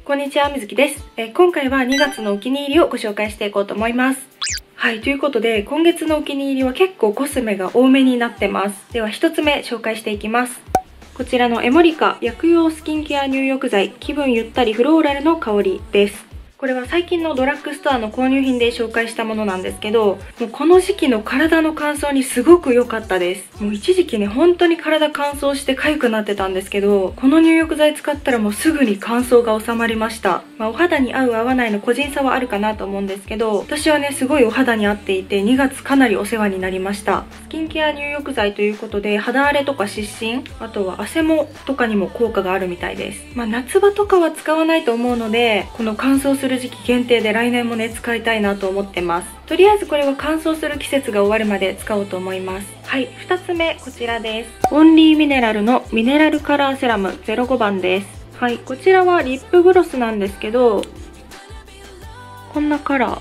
こんにちは、みずきです。今回は2月のお気に入りをご紹介していこうと思います。はい、ということで、今月のお気に入りは結構コスメが多めになってます。では1つ目紹介していきます。こちらのエモリカ薬用スキンケア入浴剤気分ゆったりフローラルの香りです。これは最近のドラッグストアの購入品で紹介したものなんですけど、もうこの時期の体の乾燥にすごく良かったです。もう一時期ね、本当に体乾燥して痒くなってたんですけど、この入浴剤使ったらもうすぐに乾燥が収まりました。お肌に合う合わないの個人差はあるかなと思うんですけど、私はね、すごいお肌に合っていて、2月かなりお世話になりました。スキンケア入浴剤ということで、肌荒れとか湿疹、あとは汗もとかにも効果があるみたいです。夏場とかは使わないと思うので、この乾燥する時期限定で来年もね使いたいなと思ってます。とりあえずこれは乾燥する季節が終わるまで使おうと思います。はい、2つ目こちらです。オンリーミネラルのミネラルカラーセラム05番です。はい、こちらはリップグロスなんですけど、こんなカラー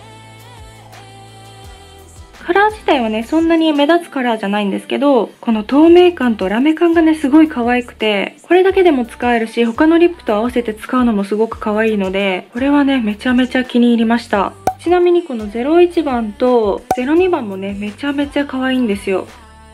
自体はね、そんなに目立つカラーじゃないんですけど、この透明感とラメ感がね、すごい可愛くて、これだけでも使えるし、他のリップと合わせて使うのもすごく可愛いので、これはね、めちゃめちゃ気に入りました。ちなみにこの01番と02番もね、めちゃめちゃ可愛いんですよ。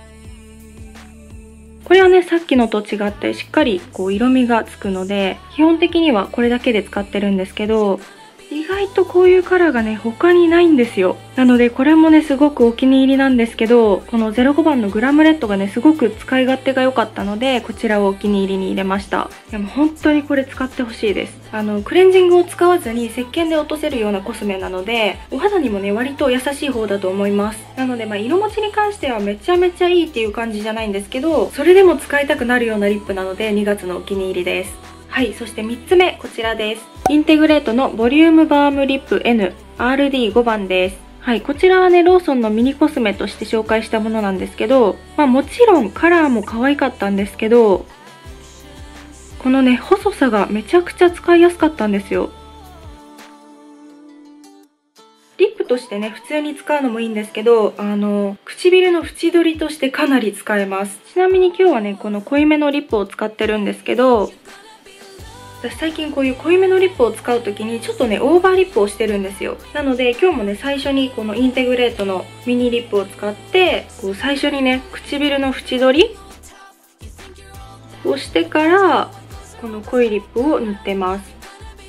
これはね、さっきのと違ってしっかりこう色味がつくので、基本的にはこれだけで使ってるんですけど、意外とこういうカラーがね、他にないんですよ。なのでこれもね、すごくお気に入りなんですけど、この05番のグラムレッドがね、すごく使い勝手が良かったので、こちらをお気に入りに入れました。でも本当にこれ使ってほしいです。クレンジングを使わずに石鹸で落とせるようなコスメなので、お肌にもね、割と優しい方だと思います。なので色持ちに関してはめちゃめちゃいいっていう感じじゃないんですけど、それでも使いたくなるようなリップなので、2月のお気に入りです。はい、そして3つ目、こちらです。インテグレートのボリュームバームリップ N RD5 番です。はい、こちらはね、ローソンのミニコスメとして紹介したものなんですけど、もちろんカラーも可愛かったんですけど、このね、細さがめちゃくちゃ使いやすかったんですよ。リップとしてね、普通に使うのもいいんですけど、唇の縁取りとしてかなり使えます。ちなみに今日はね、この濃いめのリップを使ってるんですけど、私最近こういう濃いめのリップを使う時にちょっとね、オーバーリップをしてるんですよ。なので今日もね、最初にこのインテグレートのミニリップを使って、こう最初にね、唇の縁取りをしてから、この濃いリップを塗ってます。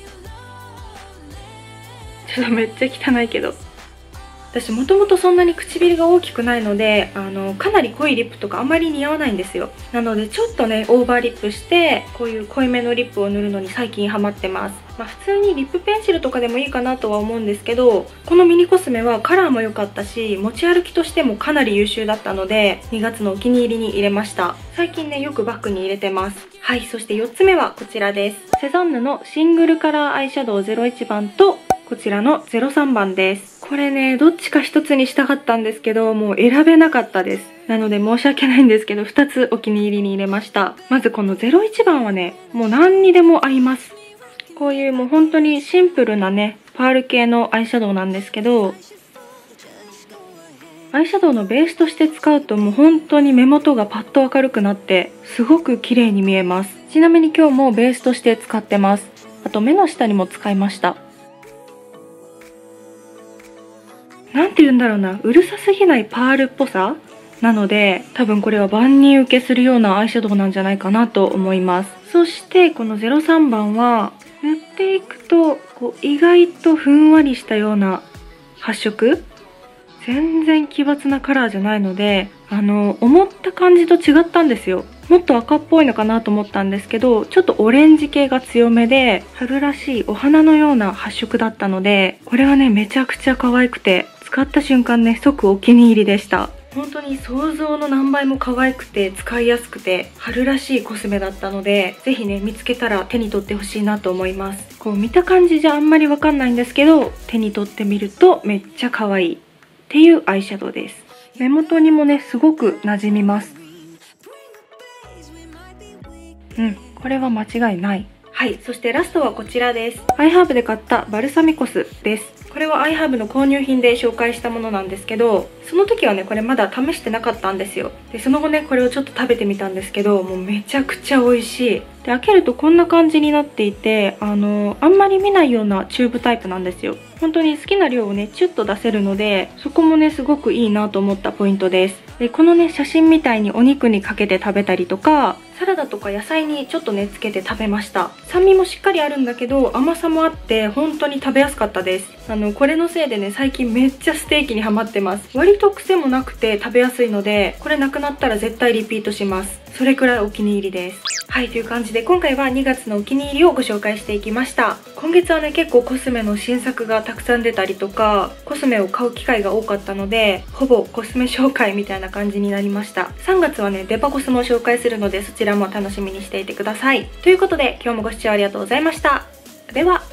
ちょっとめっちゃ汚いけど。私もともとそんなに唇が大きくないので、かなり濃いリップとかあんまり似合わないんですよ。なのでちょっとね、オーバーリップして、こういう濃いめのリップを塗るのに最近ハマってます。普通にリップペンシルとかでもいいかなとは思うんですけど、このミニコスメはカラーも良かったし、持ち歩きとしてもかなり優秀だったので、2月のお気に入りに入れました。最近ね、よくバッグに入れてます。はい、そして4つ目はこちらです。セザンヌのシングルカラーアイシャドウ01番と、こちらの03番です。これね、どっちか一つにしたかったんですけど、もう選べなかったです。なので申し訳ないんですけど、2つお気に入りに入れました。まずこの01番はね、もう何にでも合います。こういうもう本当にシンプルなね、パール系のアイシャドウなんですけど、アイシャドウのベースとして使うともう本当に目元がパッと明るくなって、すごく綺麗に見えます。ちなみに今日もベースとして使ってます。あと目の下にも使いました。なんて言うんだろうな、うるさすぎないパールっぽさなので、多分これは万人受けするようなアイシャドウなんじゃないかなと思います。そしてこの03番は塗っていくと意外とふんわりしたような発色、全然奇抜なカラーじゃないので、思った感じと違ったんですよ。もっと赤っぽいのかなと思ったんですけど、ちょっとオレンジ系が強めで、春らしいお花のような発色だったので、これはね、めちゃくちゃ可愛くて、使った瞬間ね、即お気に入りでした。本当に想像の何倍も可愛くて使いやすくて春らしいコスメだったので、ぜひね、見つけたら手に取ってほしいなと思います。こう見た感じじゃあんまりわかんないんですけど、手に取ってみるとめっちゃ可愛いっていうアイシャドウです。目元にもね、すごく馴染みます。これは間違いない。はい、そしてラストはこちらです。アイハーブで買ったバルサミコ酢です。これはアイハーブの購入品で紹介したものなんですけど、その時はね、これまだ試してなかったんですよ。で、その後ね、これをちょっと食べてみたんですけど、もうめちゃくちゃ美味しい。 で、開けるとこんな感じになっていて、あんまり見ないようなチューブタイプなんですよ。本当に好きな量をね、チュッと出せるので、そこもね、すごくいいなと思ったポイントです。で、このね、写真みたいにお肉にかけて食べたりとか、サラダとか野菜にちょっとね、つけて食べました。酸味もしっかりあるんだけど、甘さもあって、本当に食べやすかったです。これのせいでね、最近めっちゃステーキにハマってます。割と癖もなくて食べやすいので、これなくなったら絶対リピートします。それくらいお気に入りです。はい、という感じで今回は2月のお気に入りをご紹介していきました。今月はね、結構コスメの新作がたくさん出たりとか、コスメを買う機会が多かったので、ほぼコスメ紹介みたいな感じになりました。3月はね、デパコスも紹介するので、そちらも楽しみにしていてください。ということで、今日もご視聴ありがとうございました。では。